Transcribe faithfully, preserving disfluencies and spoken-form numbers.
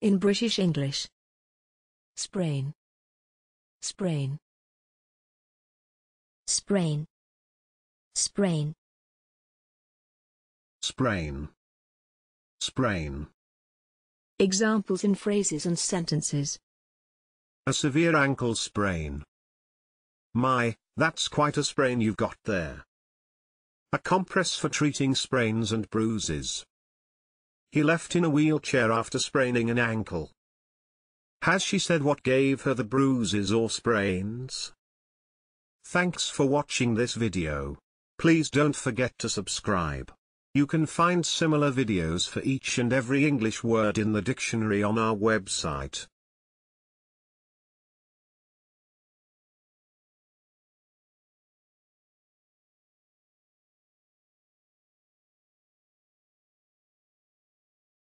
In British English. Sprain. Sprain. Sprain. Sprain. Sprain. Sprain. Examples in phrases and sentences. A severe ankle sprain. My, that's quite a sprain you've got there. A compress for treating sprains and bruises. He left in a wheelchair after spraining an ankle. Has she said what gave her the bruises or sprains? Thanks for watching this video. Please don't forget to subscribe. You can find similar videos for each and every English word in the dictionary on our website.